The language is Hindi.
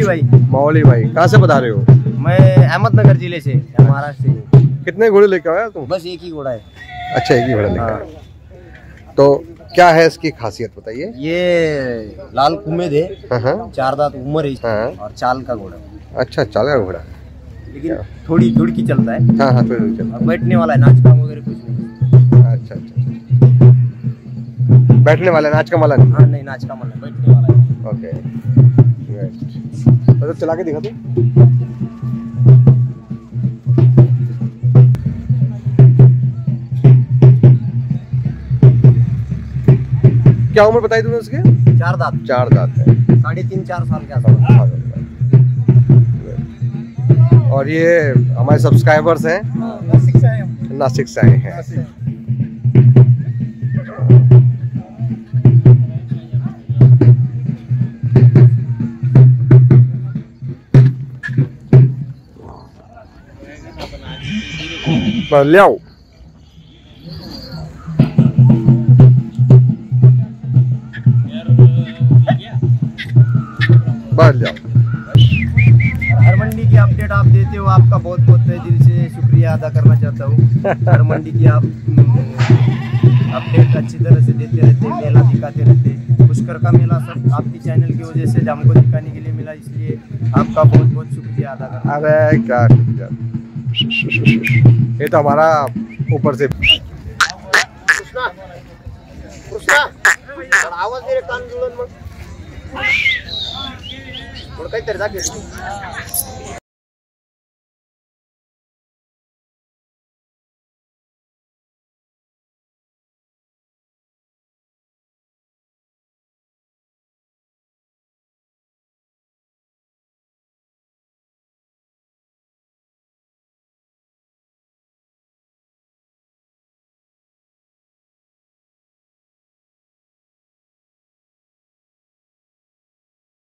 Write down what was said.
भाई। मावली भाई, कहाँ से बता रहे हो? मैं अहमदनगर जिले से, महाराष्ट्र से। कितने घोड़े लेके आया तुम? बस एक ही घोड़ा है। अच्छा, एक ही घोड़ा लेके आया। तो क्या है इसकी खासियत बताइए। ये लाल कुमेद है। हाँ, 4 दांत उम्र है इसकी। हाँ। और चाल का घोड़ा। अच्छा, चाल का घोड़ा, लेकिन थोड़ी दुड़की चलता है। हाँ थोड़ी चल। और बैठने वाला है, नाच काम वगैरह कुछ नहीं। अच्छा, बैठने वाला, नाच का माला नहीं? हाँ नहीं, नाच का माला, बैठने वाला है। ओके, तो चला के दिखा दो। क्या उम्र बताई तुमने उसके? 4 दांत। 4 दांत है। 3.5-4 साल के आसपास। और ये हमारे सब्सक्राइबर्स हैं, नासिक से आए हैं। लियाओ। हर मंडी की अपडेट आप देते हो, आपका बहुत बहुत दिल से शुक्रिया अदा करना चाहता हूँ। हर मंडी की आप अपडेट अच्छी तरह से देते रहते, मेला दिखाते रहते। पुष्कर का मेला सब आपकी चैनल की वजह से हमको दिखाने के लिए मिला, इसलिए आपका बहुत बहुत शुक्रिया अदा करना। अरे क्या शुक्रिया, ये तो हमारा ऊपर से आवाज दे रे कान जुळून मग. थोडं काहीतरी दाखव.